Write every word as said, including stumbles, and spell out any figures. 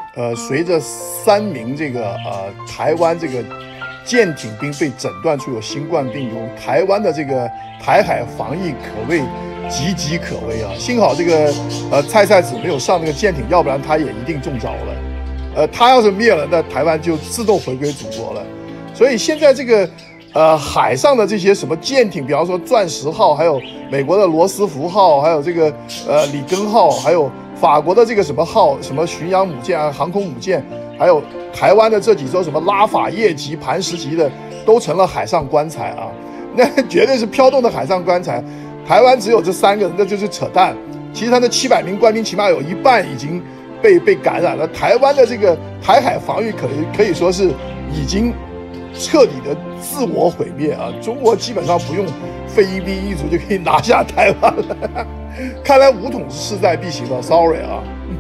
呃，随着三名这个呃台湾这个舰艇兵被诊断出有新冠病毒，台湾的这个台海防疫可谓岌岌可危啊！幸好这个呃蔡蔡子没有上那个舰艇，要不然他也一定中招了。呃，他要是灭了，那台湾就自动回归祖国了。所以现在这个呃海上的这些什么舰艇，比方说钻石号，还有美国的罗斯福号，还有这个呃里根号，还有法国的这个什么号，什么巡洋母舰啊、航空母舰，还有台湾的这几艘什么拉法叶级、磐石级的，都成了海上棺材啊！那绝对是飘动的海上棺材。台湾只有这三个人，那就是扯淡。其实他那七百名官兵，起码有一半已经被被感染了。台湾的这个台海防御可以可以说是已经彻底的自我毁灭啊！中国基本上不用费一兵一卒就可以拿下台湾了。看来武统是势在必行了 ，sorry 啊。